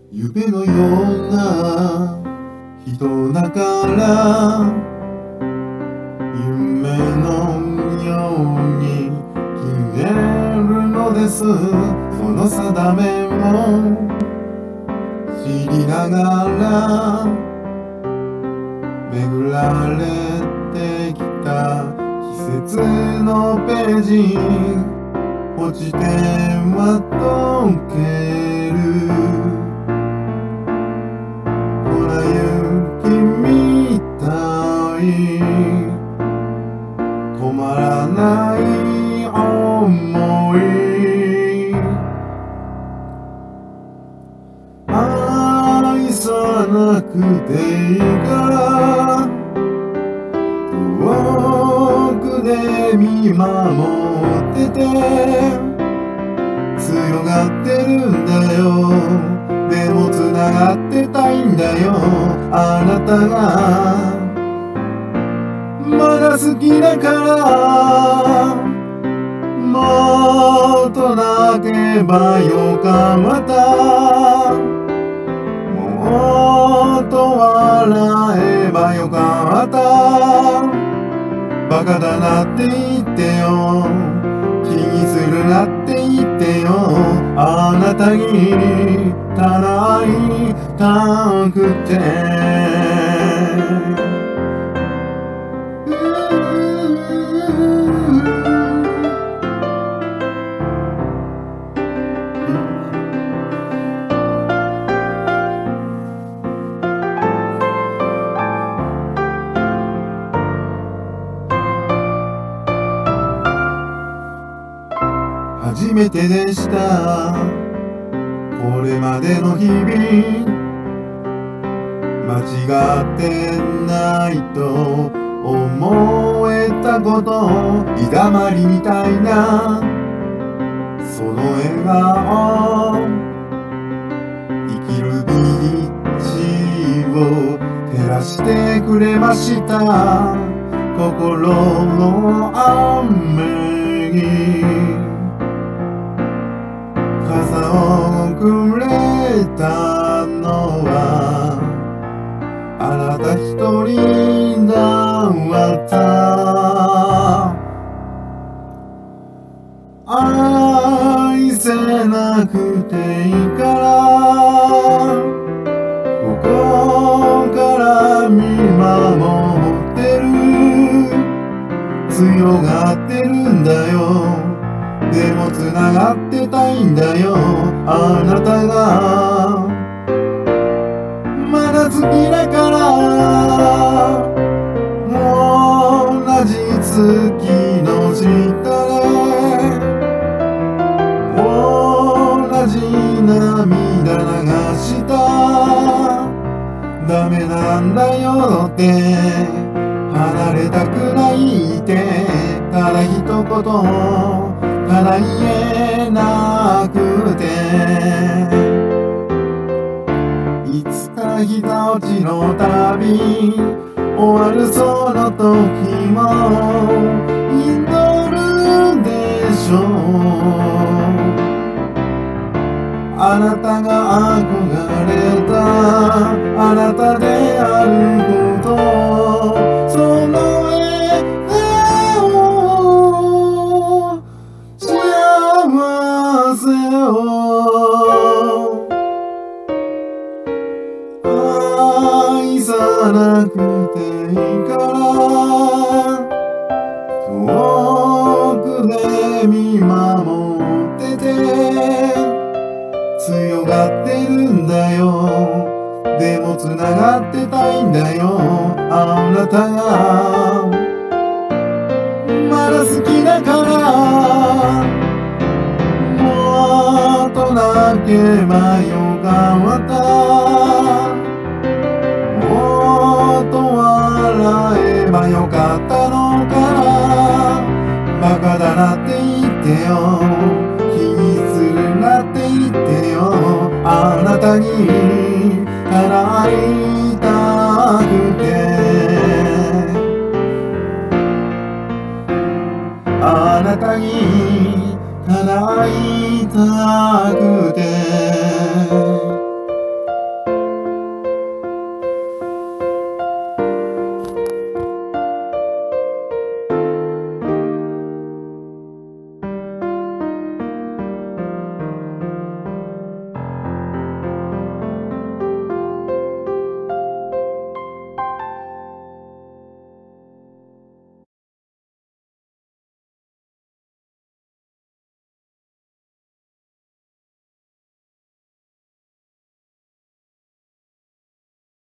夢のような人だから夢のように消えるのです。その定めも知りながら巡られてきた季節のページ、落ちては溶ける粉雪みたい、止まらない想い、愛さなくていいから遠くで見守ってて、強がってるんだよ、でもつながってたいんだよ。あなたがまだ好きだからもっと泣けばよかった、もっと笑えばよかった、バカだなって言ってよ、気にするなって言ってよ、あなたに叶いたくて。初めてでした、これまでの日々間違ってないと思えたこと、日だまりみたいなその笑顔、生きる道を照らしてくれました。心の雨に傘をくれたのはあなた一人だった。愛せなくていいからここから見守ってる、強がってるんだよ、でもつながってたいんだよ。あなたがまだ好きだから同じ月の下で同じ涙流した、ダメなんだよって離れたくないって、ただ一言ただ言えなくて、いつか日が落ちの旅終わるその時も祈るでしょう。あなたが憧れたあなたであること、その笑顔幸せを愛さなくていいから遠くで見守ってて、強がってるんだよ、でもつながってたいんだよ。あなたがまだ好きだからもっと泣けばよかった、もっと笑えばよかったのかな、バカだなって言ってよ、気にするなって言ってよ、あなたに叶いたくて、あなたに叶いたくて。